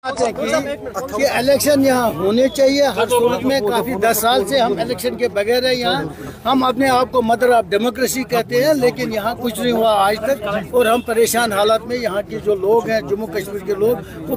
कि इलेक्शन यहाँ होने चाहिए हर सूरत में। काफ़ी 10 साल से हम इलेक्शन के बगैर है यहाँ। हम अपने आप को मदर ऑफ डेमोक्रेसी कहते हैं, लेकिन यहाँ कुछ नहीं हुआ आज तक। और हम परेशान हालत में, यहाँ के जो लोग हैं जम्मू कश्मीर के लोग, वो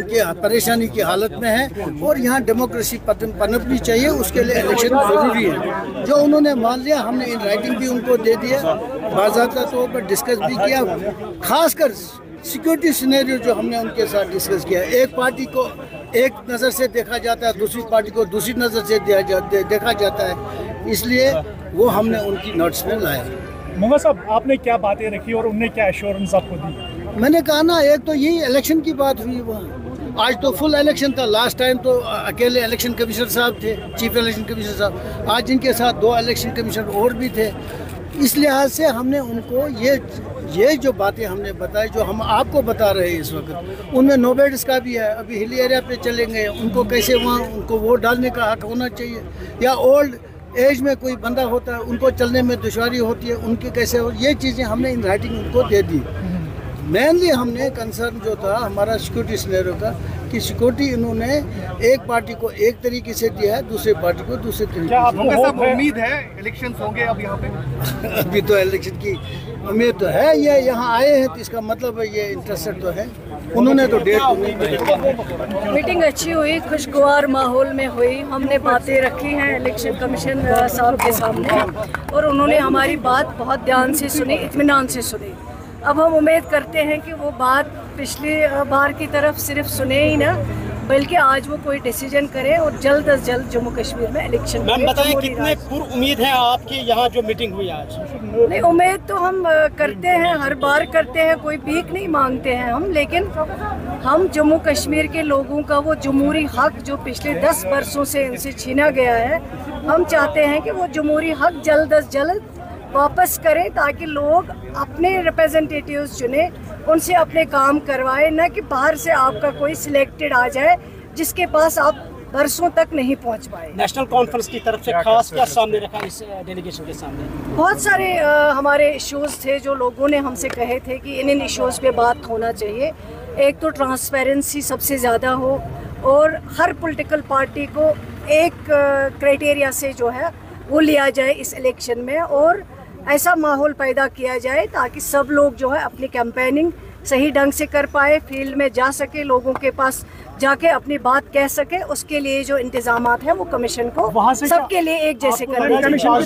परेशानी की हालत में हैं। और यहाँ डेमोक्रेसी पनपनी चाहिए, उसके लिए इलेक्शन ज़रूरी है। जो उन्होंने मान लिया, हमने इन राइटिंग भी उनको दे दिया, बाज़ाब्ता तौर पर डिस्कस भी किया। खासकर सिक्योरिटी सिनेरियो जो हमने उनके साथ डिस्कस किया, एक पार्टी को एक नज़र से देखा जाता है, दूसरी पार्टी को दूसरी नज़र से देखा जाता है, इसलिए वो हमने उनकी नोट्स में लाया। मुंगा साहब, आपने क्या बातें रखी और उनने क्या एश्योरेंस आपको दी? मैंने कहा ना, एक तो यही इलेक्शन की बात हुई वहाँ। आज तो फुल इलेक्शन था, लास्ट टाइम तो अकेले इलेक्शन कमिश्नर साहब थे, चीफ इलेक्शन कमिश्नर साहब। आज इनके साथ 2 इलेक्शन कमिश्नर और भी थे। इस लिहाज से हमने उनको ये जो बातें हमने बताई, जो हम आपको बता रहे हैं इस वक्त, उनमें नोबेड्स का भी है। अभी हिली एरिया पे चलेंगे, उनको कैसे वहाँ उनको वोट डालने का हक होना चाहिए, या ओल्ड एज में कोई बंदा होता है उनको चलने में दुश्वारी होती है, उनके कैसे हो, ये चीज़ें हमने इन राइटिंग उनको दे दी। मेनली हमने कंसर्न जो था हमारा सिक्योरिटी सिनेरियो का, कि सिक्योरिटी इन्होंने एक पार्टी को एक तरीके से दिया है, दूसरी पार्टी को दूसरे तरीके से। आपको उम्मीद है इलेक्शन होंगे अब यहाँ पे? अभी तो इलेक्शन की उम्मीद तो है, ये यहाँ आए हैं तो इसका मतलब है ये इंटरेस्टेड तो है। उन्होंने तो डेट तो नहीं दी। मीटिंग अच्छी हुई, खुशगवार माहौल में हुई। हमने बातें रखी हैं इलेक्शन कमीशन साहब के सामने, और उन्होंने हमारी बात बहुत ध्यान से सुनी, इत्मीनान से सुनी। अब हम उम्मीद करते हैं कि वो बात पिछली बार की तरफ सिर्फ सुने ही ना, बल्कि आज वो कोई डिसीजन करे और जल्द अज जल्द जम्मू कश्मीर में इलेक्शन। मैम बताएं, कितने पूर्व उम्मीद है आपकी यहाँ जो मीटिंग हुई आज? नहीं, उम्मीद तो हम करते हैं, हर बार करते हैं, कोई भीख नहीं मांगते हैं हम। लेकिन हम जम्मू कश्मीर के लोगों का वो जमहूरी हक जो पिछले 10 वर्षों से इनसे छीना गया है, हम चाहते हैं कि वो जमहूरी हक जल्द अज जल्द वापस करें, ताकि लोग अपने रिप्रेजेंटेटिव्स चुने, उनसे अपने काम करवाएं, न कि बाहर से आपका कोई सिलेक्टेड आ जाए जिसके पास आप बरसों तक नहीं पहुंच पाए। नेशनल कॉन्फ्रेंस की तरफ से खास क्या सामने रखा इस डेलीगेशन के सामने? बहुत सारे हमारे इश्यूज थे जो लोगों ने हमसे कहे थे कि इन इश्यूज पे बात होना चाहिए। एक तो ट्रांसपेरेंसी सबसे ज़्यादा हो, और हर पॉलिटिकल पार्टी को एक क्राइटेरिया से जो है वो लिया जाए इस इलेक्शन में, और ऐसा माहौल पैदा किया जाए ताकि सब लोग जो है अपनी कैंपेनिंग सही ढंग से कर पाए, फील्ड में जा सके, लोगों के पास जाके अपनी बात कह सके। उसके लिए जो इंतजामात हैं वो कमीशन को सबके लिए एक जैसे करना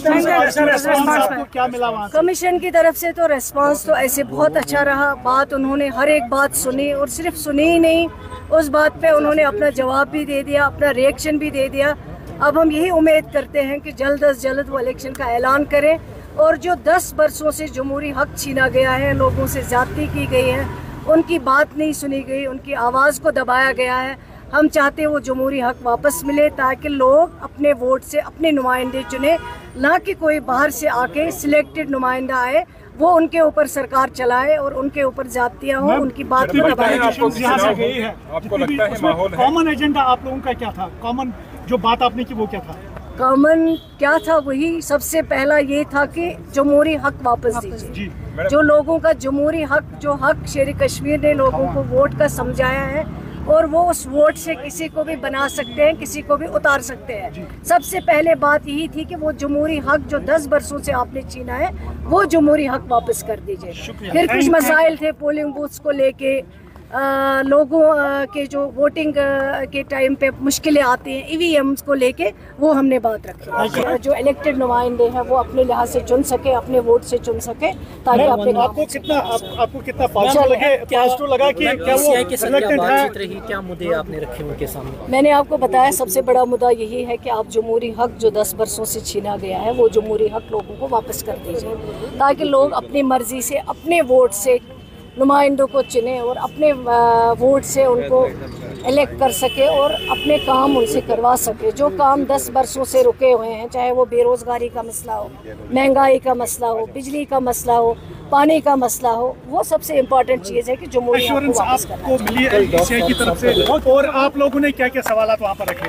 चाहिए। कमीशन की तरफ से तो रेस्पॉन्स तो ऐसे बहुत अच्छा रहा। बात उन्होंने हर एक बात सुनी, और सिर्फ सुनी ही नहीं, उस बात पे उन्होंने अपना जवाब भी दे दिया, अपना रिएक्शन भी दे दिया। अब हम यही उम्मीद करते हैं कि जल्द अज जल्द वो इलेक्शन का ऐलान करें, और जो 10 वर्षों से जमहूरी हक छीना गया है, लोगों से ज्यादती की गई है, उनकी बात नहीं सुनी गई, उनकी आवाज़ को दबाया गया है, हम चाहते हैं वो जमहूरी हक वापस मिले, ताकि लोग अपने वोट से अपने नुमाइंदे चुने, ना कि कोई बाहर से आके सिलेक्टेड नुमाइंदा आए, वो उनके ऊपर सरकार चलाए और उनके ऊपर जातियाँ हो, उनकी बात को दबाया। आपको लगता है माहौल कॉमन एजेंडा आप लोगों का क्या था? कॉमन जो बात आपने की वो क्या था? कॉमन क्या था? वही सबसे पहला ये था कि जमहूरी हक वापस दीजिए। जो लोगों का जमहूरी हक, जो हक शेर कश्मीर ने लोगों को वोट का समझाया है, और वो उस वोट से किसी को भी बना सकते हैं, किसी को भी उतार सकते हैं। सबसे पहले बात यही थी कि वो जमहूरी हक जो 10 वर्षों से आपने छीना है, वो जमहूरी हक वापस कर दीजिए। फिर कुछ मसाइल थे पोलिंग बूथ्स को लेके, लोगों के जो वोटिंग के टाइम पे मुश्किलें आती हैं, ईवीएम्स को लेके, वो हमने बात रखी। जो इलेक्टेड नुमाइंदे हैं वो अपने लिहाज से चुन सके, अपने वोट से चुन सके, ताकि आपको कितना पॉजिटिव लगा कि क्या वो बातचीत रही? क्या मुद्दे आपने रखे उनके सामने? मैंने आपको बताया, सबसे बड़ा मुद्दा यही है कि आप जमहूरी हक जो 10 वर्षों से छीना गया है, वो जमहूरी हक लोगों को वापस कर दीजिए, ताकि लोग अपनी मर्जी से अपने वोट से नुमाइंदों को चुने, और अपने वोट से उनको इलेक्ट कर सके, और अपने काम उनसे करवा सके। जो काम 10 वर्षों से रुके हुए हैं, चाहे वो बेरोज़गारी का मसला हो, महंगाई का मसला हो, बिजली का मसला हो, पानी का मसला हो, वो सबसे इम्पोर्टेंट चीज़ है कि जमहूरी हक को वापस करना। आपको मिली की तरफ से, और आप लोगों ने क्या क्या सवाल वहाँ पर रखे?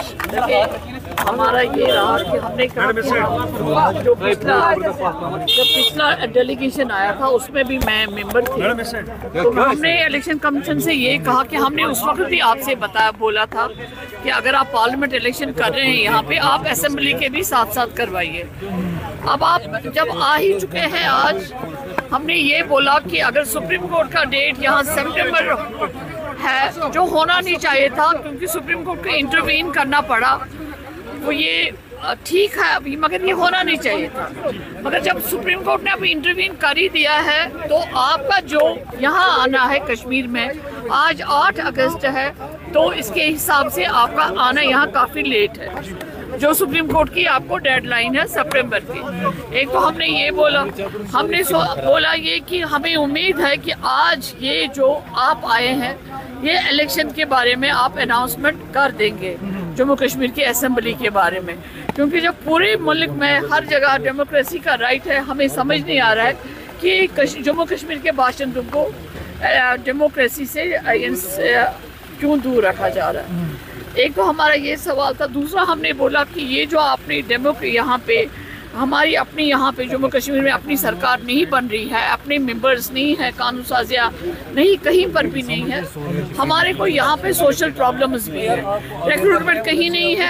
हमारा ये रहा कि हमने कहा कि जो पिछला डेलीगेशन आया था उसमें भी मैं मेंबर थी, तो हमने इलेक्शन कमीशन से ये कहा कि हमने उस वक्त भी आपसे बोला था कि अगर आप पार्लियामेंट इलेक्शन कर रहे हैं यहाँ पे, आप असेंबली के भी साथ साथ करवाइए। अब आप जब आ ही चुके हैं आज, हमने ये बोला कि अगर सुप्रीम कोर्ट का डेट यहाँ सितंबर है, जो होना नहीं चाहिए था क्योंकि सुप्रीम कोर्ट को इंटरवीन करना पड़ा, वो ये ठीक है अभी, मगर ये होना नहीं चाहिए था। मगर जब सुप्रीम कोर्ट ने अभी इंटरवीन कर ही दिया है, तो आपका जो यहाँ आना है कश्मीर में, आज 8 अगस्त है, तो इसके हिसाब से आपका आना यहाँ काफ़ी लेट है। जो सुप्रीम कोर्ट की आपको डेडलाइन है सितंबर की। एक तो हमने ये बोला, हमने बोला ये कि हमें उम्मीद है कि आज ये जो आप आए हैं, ये इलेक्शन के बारे में आप अनाउंसमेंट कर देंगे जम्मू कश्मीर की असेंबली के बारे में, क्योंकि जब पूरे मुल्क में हर जगह डेमोक्रेसी का राइट है, हमें समझ नहीं आ रहा है कि जम्मू कश्मीर के बाशिंदों को डेमोक्रेसी से क्यों दूर रखा जा रहा है। एक तो हमारा ये सवाल था। दूसरा हमने बोला कि ये जो आपने यहाँ पे हमारी अपनी यहाँ पे जम्मू कश्मीर में अपनी सरकार नहीं बन रही है, अपने मेंबर्स नहीं है, कानून साजिया नहीं, कहीं पर भी नहीं है। हमारे को यहाँ पे सोशल प्रॉब्लम्स भी है, रिक्रूटमेंट कहीं नहीं है,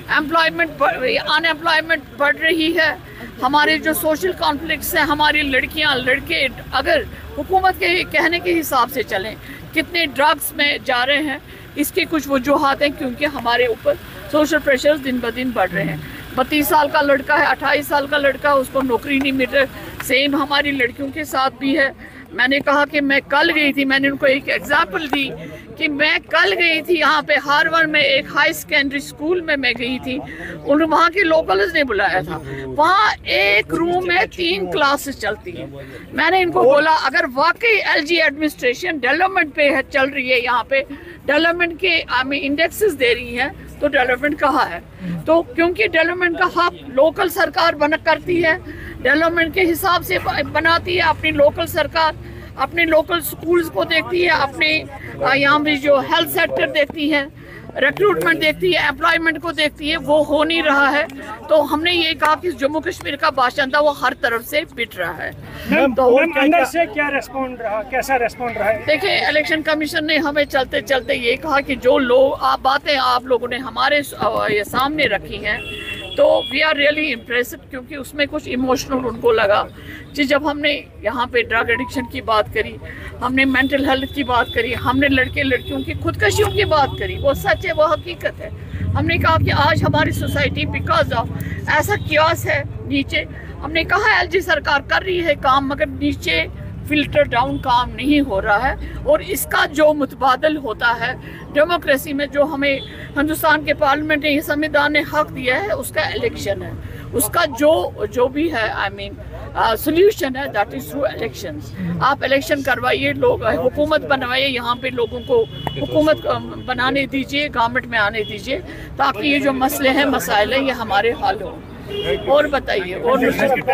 अनएम्प्लॉयमेंट बढ़ रही है, हमारे जो सोशल कॉन्फ्लिक्ट्स हैं, हमारी लड़कियाँ लड़के अगर हुकूमत के कहने के हिसाब से चलें, कितने ड्रग्स में जा रहे हैं, इसके कुछ वजूहात हैं क्योंकि हमारे ऊपर सोशल प्रेशर्स दिन ब दिन बढ़ रहे हैं। 32 साल का लड़का है, 28 साल का लड़का है, उसको नौकरी नहीं मिल रही। सेम हमारी लड़कियों के साथ भी है। मैंने कहा कि मैं कल गई थी, मैंने उनको एक एग्जाम्पल दी कि मैं कल गई थी यहाँ पे हार्वर्ड में एक हाई सेकेंडरी स्कूल में मैं गई थी, उन वहाँ के लोकल्स ने बुलाया था। वहाँ एक रूम में 3 क्लासेस चलती हैं। मैंने इनको बोला अगर वाकई एलजी एडमिनिस्ट्रेशन डेवलपमेंट पे चल रही है, यहाँ पे डेवलपमेंट के इंडेक्सेस दे रही हैं, तो डेवलपमेंट कहाँ है? तो क्योंकि डेवलपमेंट का हक लोकल सरकार करती है, डेवलपमेंट के हिसाब से बनाती है। अपनी लोकल सरकार अपने लोकल स्कूल्स को देखती है, अपने यहाँ भी जो हेल्थ सेक्टर देखती है, रिक्रूटमेंट देखती है, एम्प्लॉयमेंट को देखती है, वो हो नहीं रहा है। तो हमने ये कहा कि जम्मू कश्मीर का बाशिंदा वो हर तरफ से पिट रहा है। तो अंदर से क्या रेस्पॉन्ड रहा, कैसा रेस्पॉन्ड रहा है? देखिए, इलेक्शन कमीशन ने हमें चलते चलते ये कहा कि जो बातें आप लोगों ने हमारे ये सामने रखी हैं, तो वी आर रियली इम्प्रेसिव, क्योंकि उसमें कुछ इमोशनल उनको लगा कि जब हमने यहाँ पे ड्रग एडिक्शन की बात करी, हमने मेंटल हेल्थ की बात करी, हमने लड़के लड़कियों की खुदकशियों की बात करी, वो सच है, वो हकीकत है। हमने कहा कि आज हमारी सोसाइटी बिकॉज ऑफ ऐसा कियास है नीचे, हमने कहा एलजी सरकार कर रही है काम, मगर नीचे फिल्टर डाउन काम नहीं हो रहा है। और इसका जो मुतबादल होता है डेमोक्रेसी में, जो हमें हिंदुस्तान के पार्लियामेंट ने, संविधान ने हक दिया है, उसका इलेक्शन है, उसका जो भी है सोल्यूशन है, दैट इज थ्रू इलेक्शंस। आप इलेक्शन करवाइए, लोग हुकूमत बनवाइए, यहाँ पे लोगों को हुकूमत बनाने दीजिए, गवर्नमेंट में आने दीजिए, ताकि ये जो मसले हैं, मसाइल हैं, ये हमारे हल हो। और बताइए, और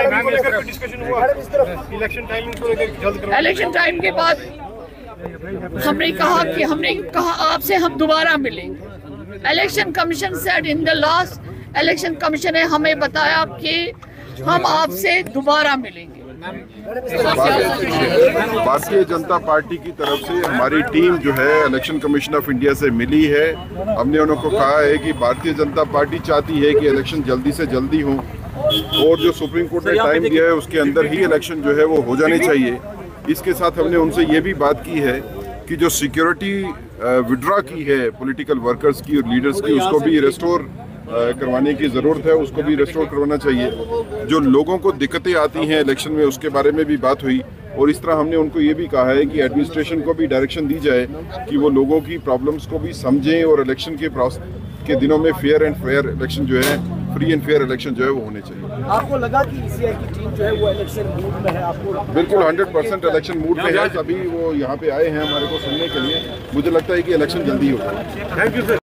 इलेक्शन टाइम के बाद हमने कहा आपसे हम दोबारा मिलेंगे। Election commission said in the last election commission ने हमें बताया कि हम आपसे दोबारा मिलेंगे। भारतीय जनता पार्टी की तरफ से हमारी टीम जो है इलेक्शन कमीशन ऑफ इंडिया से मिली है। हमने उनको कहा है कि भारतीय जनता पार्टी चाहती है कि इलेक्शन जल्दी से जल्दी हो, और जो सुप्रीम कोर्ट ने टाइम दिया है उसके अंदर ही इलेक्शन जो है वो हो जाने चाहिए। इसके साथ हमने उनसे ये भी बात की है कि जो सिक्योरिटी विड्रॉ की है पॉलिटिकल वर्कर्स की और लीडर्स की, उसको भी रेस्टोर करवाने की ज़रूरत है, उसको भी रेस्टोर करवाना चाहिए। जो लोगों को दिक्कतें आती हैं इलेक्शन में, उसके बारे में भी बात हुई। और इस तरह हमने उनको ये भी कहा है कि एडमिनिस्ट्रेशन को भी डायरेक्शन दी जाए कि वो लोगों की प्रॉब्लम्स को भी समझें, और इलेक्शन के दिनों में फेयर एंड फेयर इलेक्शन जो है, फ्री एंड फेयर इलेक्शन जो है वो होने चाहिए। आपको लगा कि ECI की टीम जो है वो इलेक्शन मूड में है? आपको बिल्कुल 100% इलेक्शन मूड में है। अभी वो यहाँ पे आए हैं हमारे को सुनने के लिए। मुझे लगता है कि इलेक्शन जल्दी होगा। Thank you sir.